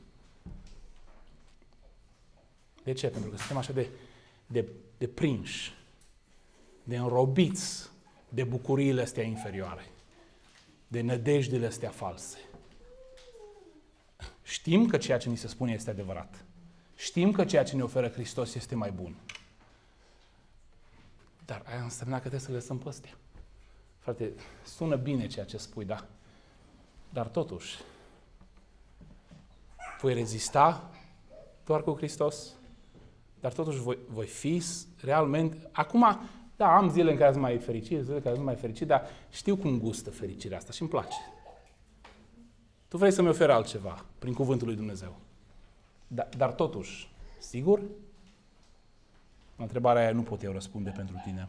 De ce? Pentru că suntem așa de, de, de prinși, de înrobiți de bucuriile astea inferioare, de nădejdile astea false. Știm că ceea ce ni se spune este adevărat. Știm că ceea ce ne oferă Hristos este mai bun. Dar aia însemna că trebuie să le lăsăm pe astea. Frate, sună bine ceea ce spui, da? Dar totuși, voi rezista doar cu Hristos, dar totuși voi, voi fi realmente... Acum, da, am zile în care sunt mai fericit, zile în care sunt mai fericit, dar știu cum gustă fericirea asta și îmi place. Tu vrei să-mi oferi altceva prin cuvântul lui Dumnezeu. Da, dar totuși, sigur? La întrebarea aia nu pot eu răspunde pentru tine.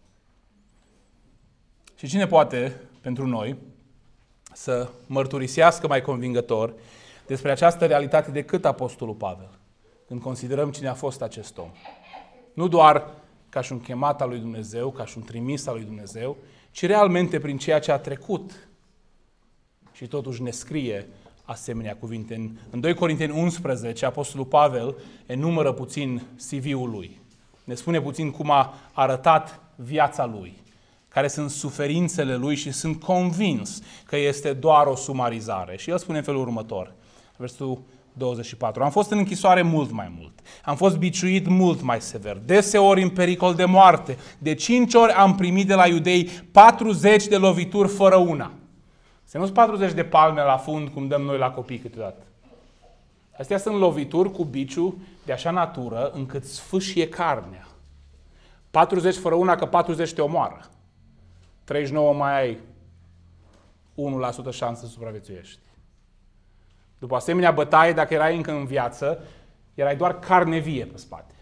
Și cine poate, pentru noi, să mărturisească mai convingător despre această realitate decât Apostolul Pavel, când considerăm cine a fost acest om? Nu doar ca și un chemat al lui Dumnezeu, ca și un trimis al lui Dumnezeu, ci realmente prin ceea ce a trecut. Și totuși ne scrie asemenea cuvinte. În, în doi Corinteni unsprezece, Apostolul Pavel enumără puțin C V-ul lui. Ne spune puțin cum a arătat viața lui, care sunt suferințele lui și sunt convins că este doar o sumarizare. Și el spune în felul următor, versetul douăzeci și patru. Am fost în închisoare mult mai mult. Am fost biciuit mult mai sever. Deseori în pericol de moarte. De cinci ori am primit de la iudei patruzeci de lovituri fără una. Să nu-s patruzeci de palme la fund, cum dăm noi la copii câteodată. Astea sunt lovituri cu biciu de așa natură încât sfâșie carnea. patruzeci fără una, că patruzeci te omoară. treizeci și nouă mai ai unu la sută șansă să supraviețuiești. După asemenea bătaie, dacă erai încă în viață, erai doar carne vie pe spate.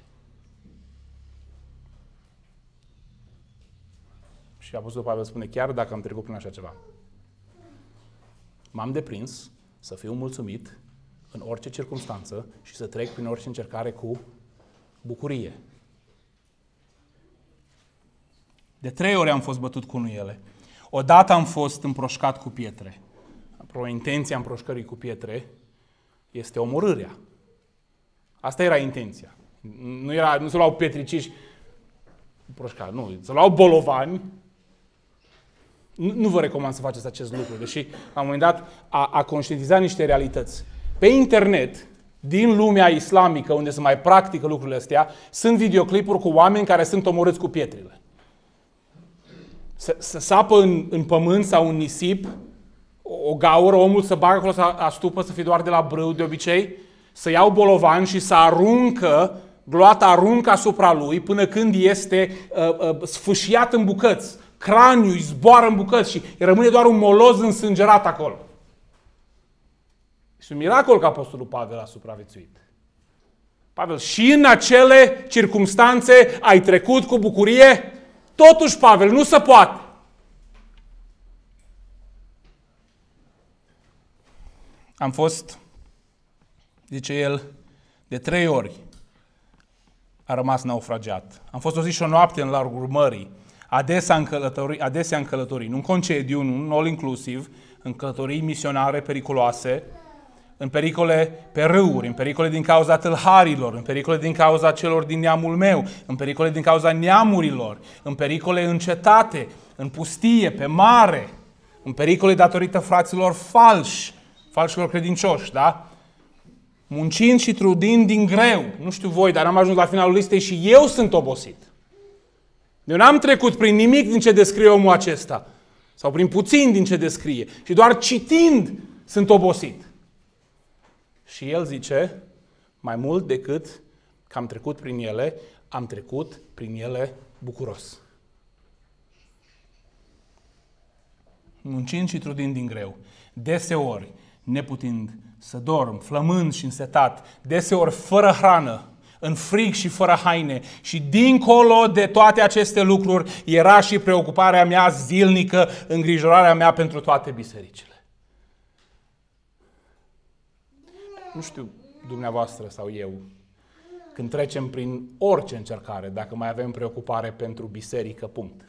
Și Apostolul Pavel spune, chiar dacă am trecut prin așa ceva, m-am deprins să fiu mulțumit în orice circunstanță și să trec prin orice încercare cu bucurie. De trei ori am fost bătut cu nuiele. Odată am fost împroșcat cu pietre. Pro intenția împroșcării cu pietre este omorârea. Asta era intenția. Nu, era, nu se luau pietriciși împroșcat, nu. Se luau bolovani. Nu, nu vă recomand să faceți acest lucru, deși la un moment dat a, a conștientizat niște realități. Pe internet, din lumea islamică, unde se mai practică lucrurile astea, sunt videoclipuri cu oameni care sunt omorâți cu pietrele. Să, să sapă în, în pământ sau în nisip, o gaură, omul să bagă acolo, să astupă, să fie doar de la brâu de obicei, să iau bolovan și să aruncă, gloata aruncă asupra lui până când este uh, uh, sfâșiat în bucăți. Craniul îi zboară în bucăți și rămâne doar un moloz însângerat acolo. Și un miracol că Apostolul Pavel a supraviețuit. Pavel, și în acele circumstanțe ai trecut cu bucurie? Totuși, Pavel, nu se poate. Am fost, zice el, de trei ori a rămas naufragiat. Am fost o zi și o noapte în largul mării. adesea în călătorii, adesea în călătorii, nu în concediu, nu în all-inclusive, în călătorii misionare periculoase, în pericole pe râuri, în pericole din cauza tâlharilor, în pericole din cauza celor din neamul meu, în pericole din cauza neamurilor, în pericole în cetate, în pustie, pe mare, în pericole datorită fraților falși, falșilor credincioși, da? Muncind și trudind din greu. Nu știu voi, dar am ajuns la finalul listei și eu sunt obosit. Eu n-am trecut prin nimic din ce descrie omul acesta. Sau prin puțin din ce descrie. Și doar citind sunt obosit. Și el zice, mai mult decât că am trecut prin ele, am trecut prin ele bucuros. Muncind și trudind din greu. Deseori, neputind să dorm, flămând și însetat, deseori fără hrană, în frig și fără haine. Și dincolo de toate aceste lucruri era și preocuparea mea zilnică, îngrijorarea mea pentru toate bisericile. Nu știu dumneavoastră sau eu, când trecem prin orice încercare, dacă mai avem preocupare pentru biserică, punct.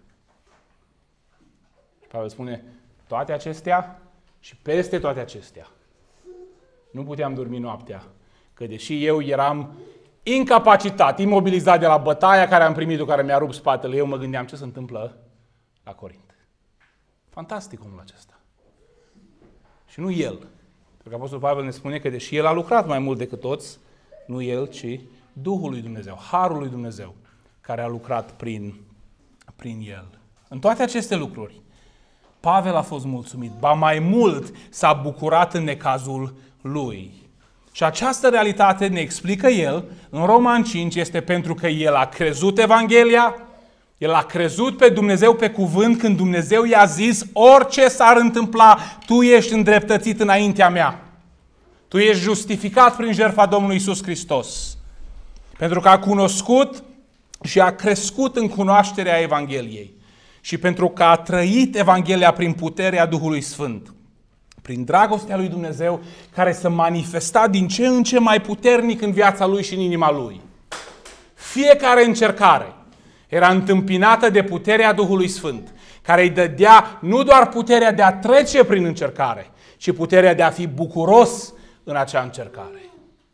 Și Pavel spune, toate acestea și peste toate acestea. Nu puteam dormi noaptea, că deși eu eram incapacitat, imobilizat de la bătaia care am primit-o, care mi-a rupt spatele, eu mă gândeam ce se întâmplă la Corint. Fantastic omul acesta. Și nu el. Pentru că Apostolul Pavel ne spune că deși el a lucrat mai mult decât toți, nu el, ci Duhul lui Dumnezeu, Harul lui Dumnezeu, care a lucrat prin, prin el. În toate aceste lucruri, Pavel a fost mulțumit, ba mai mult s-a bucurat în necazul lui. Și această realitate, ne explică el, în Roman cinci, este pentru că el a crezut Evanghelia, el a crezut pe Dumnezeu pe cuvânt când Dumnezeu i-a zis, orice s-ar întâmpla, tu ești îndreptățit înaintea mea. Tu ești justificat prin jertfa Domnului Iisus Hristos. Pentru că a cunoscut și a crescut în cunoașterea Evangheliei. Și pentru că a trăit Evanghelia prin puterea Duhului Sfânt. Prin dragostea lui Dumnezeu, care se manifesta din ce în ce mai puternic în viața lui și în inima lui. Fiecare încercare era întâmpinată de puterea Duhului Sfânt, care îi dădea nu doar puterea de a trece prin încercare, ci puterea de a fi bucuros în acea încercare.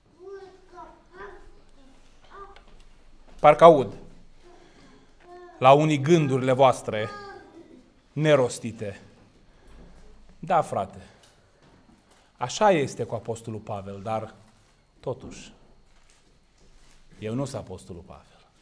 Parcă aud la unii gândurile voastre nerostite. Da, frate, așa este cu Apostolul Pavel, dar totuși, eu nu sunt Apostolul Pavel.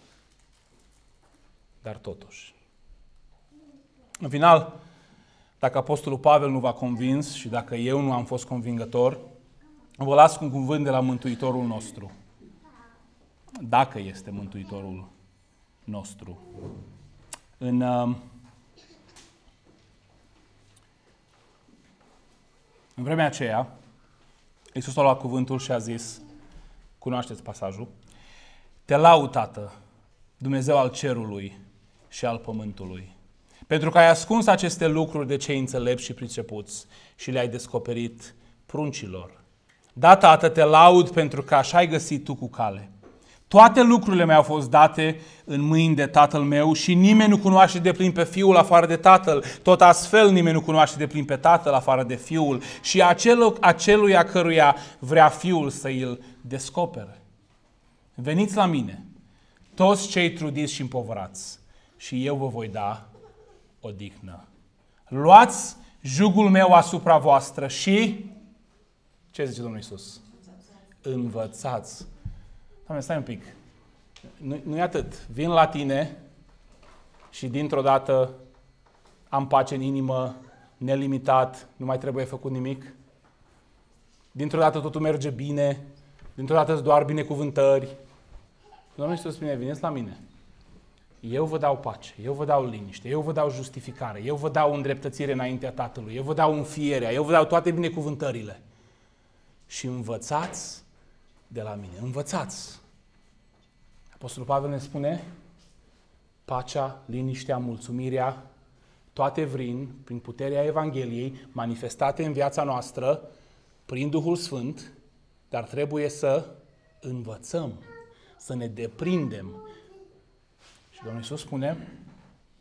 Dar totuși. În final, dacă Apostolul Pavel nu v-a convins și dacă eu nu am fost convingător, vă las cu un cuvânt de la Mântuitorul nostru. Dacă este Mântuitorul nostru. În, în vremea aceea, Iisus a luat cuvântul și a zis, cunoașteți pasajul, te laud, Tată, Dumnezeu al cerului și al pământului, pentru că ai ascuns aceste lucruri de cei înțelepți și pricepuți și le-ai descoperit pruncilor. Da, Tată, te laud pentru că așa ai găsit tu cu cale. Toate lucrurile mi-au fost date în mâini de Tatăl meu și nimeni nu cunoaște de plin pe Fiul afară de Tatăl. Tot astfel nimeni nu cunoaște de plin pe Tatăl afară de Fiul și acel, aceluia căruia vrea Fiul să îl descopere. Veniți la mine, toți cei trudiți și împovărați, și eu vă voi da odihnă. Luați jugul meu asupra voastră și... Ce zice Domnul Iisus? Învățați. Doamne, stai un pic. Nu, nu e atât. Vin la tine și dintr-o dată am pace în inimă, nelimitat, nu mai trebuie făcut nimic. Dintr-o dată totul merge bine, dintr-o dată îți doar binecuvântări. Domnul Iisus spune, veniți la mine. Eu vă dau pace, eu vă dau liniște, eu vă dau justificare, eu vă dau îndreptățire înaintea Tatălui, eu vă dau înfierea, eu vă dau toate binecuvântările. Și învățați de la mine. Învățați. Apostolul Pavel ne spune pacea, liniștea, mulțumirea, toate vrin prin puterea Evangheliei manifestate în viața noastră prin Duhul Sfânt, dar trebuie să învățăm, să ne deprindem. Și Domnul Iisus spune,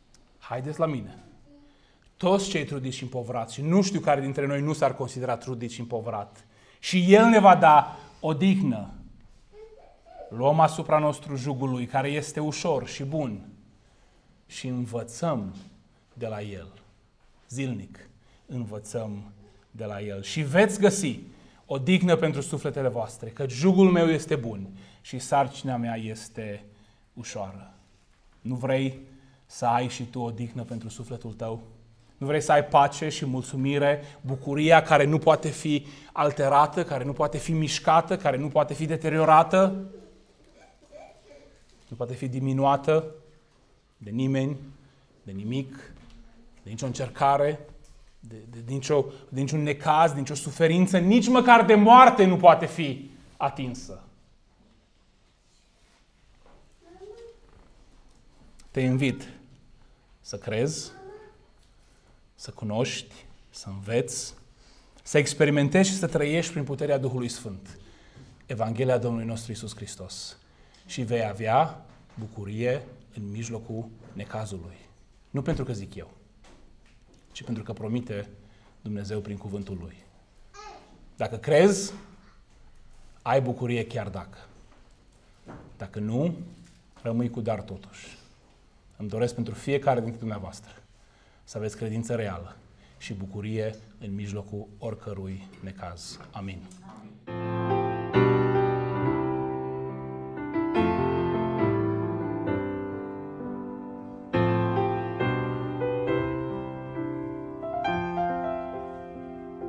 haideți la mine. Toți cei trudiți și împovrați, și nu știu care dintre noi nu s-ar considera trudit și împovrat, și El ne va da odihnă. Luăm asupra nostru jugul Lui, care este ușor și bun, și învățăm de la El. Zilnic învățăm de la El. Și veți găsi odihnă pentru sufletele voastre, că jugul meu este bun și sarcina mea este ușoară. Nu vrei să ai și tu odihnă pentru sufletul tău? Nu vrei să ai pace și mulțumire, bucuria care nu poate fi alterată, care nu poate fi mișcată, care nu poate fi deteriorată, nu poate fi diminuată de nimeni, de nimic, de nicio încercare, de, de, de, nicio, de niciun necaz, de nicio suferință, nici măcar de moarte nu poate fi atinsă. Te invit să crezi, să cunoști, să înveți, să experimentezi și să trăiești prin puterea Duhului Sfânt Evanghelia Domnului nostru Iisus Hristos. Și vei avea bucurie în mijlocul necazului. Nu pentru că zic eu, ci pentru că promite Dumnezeu prin cuvântul Lui. Dacă crezi, ai bucurie chiar dacă. Dacă nu, rămâi cu dar totuși. Îmi doresc pentru fiecare dintre dumneavoastră să aveți credință reală și bucurie în mijlocul oricărui necaz. Amin.